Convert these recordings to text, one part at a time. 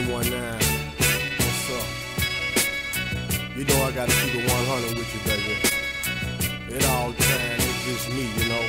919. What's up? You know I gotta keep it 100 with you, baby. It all the time, it's just me, you know.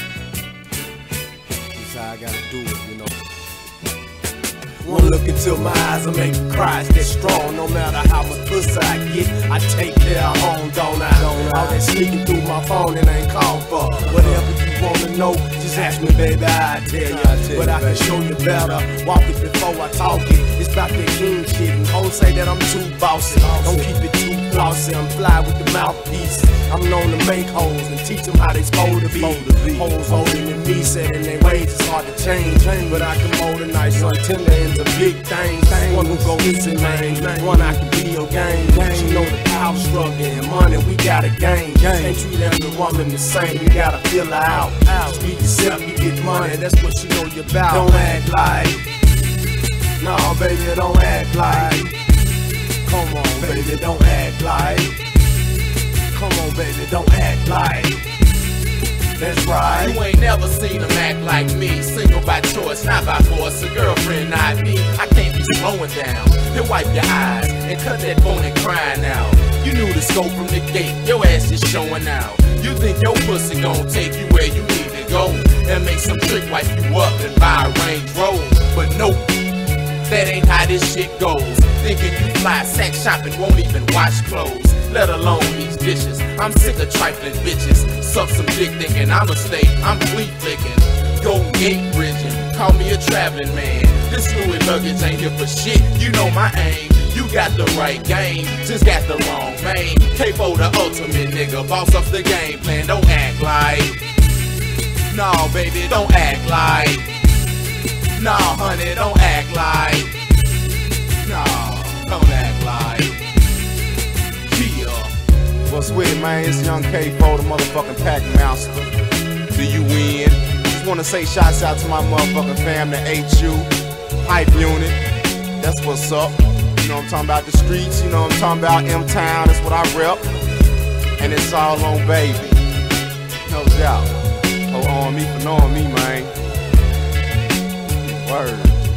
This how I gotta do it, you know. One look into my eyes and make me cry, stay strong. No matter how much pussy I get, I take care of home, don't I? All that sneaking through my phone, it ain't called for. Whatever you wanna know, just ask me, baby, I'll tell you. But I can show you better, walk it before I talk it. It's about that king shit, and hoes say that I'm too bossy. Don't keep it too flossy, I'm fly with the mouthpiece. I'm known to make hoes and teach them how they supposed to be. Hoes older than me, setting their ways, it's hard to change. But I can mold a nice young tender into big things. One who go missing, man. One I can be your game. She know the power struggle and money, we gotta gain. Can't treat every woman the same, you gotta feel her out. Just be yourself, you get money, that's what she know you about. Don't act like, no baby, don't act like. Come on baby, don't act like. Come on baby, don't act like. That's right. You ain't never seen them act like me. Single by choice, not by force. A girlfriend, not me. I can't be slowing down. Then wipe your eyes and cut that phone and crying out. You knew the scope from the gate, your ass is showing out. You think your pussy gon' take you where you need to go and make some trick wipe you up and buy a Range Rover. But nope, that ain't how this shit goes. Thinking you fly sex shopping, won't even wash clothes, let alone these dishes. I'm sick of trifling bitches. Suck some dick thinking I'm a steak, I'm fleet flicking. Golden Gate bridging, call me a traveling man. This Louis luggage ain't here for shit, you know my aim. You got the right game, just got the wrong man. Capo the ultimate nigga, boss up the game plan. Don't act like, no baby, don't act like. No honey, don't act like. No, don't act like. What's with it, man? It's Young K4, the motherfucking Pack Master. Do you win? Just wanna say shouts out to my motherfucking family, HU, Hype Unit. That's what's up. You know what I'm talking about, the streets. You know what I'm talking about, M-Town. That's what I rep. And it's all on baby. No doubt. Hold on me for knowing me, man. Word.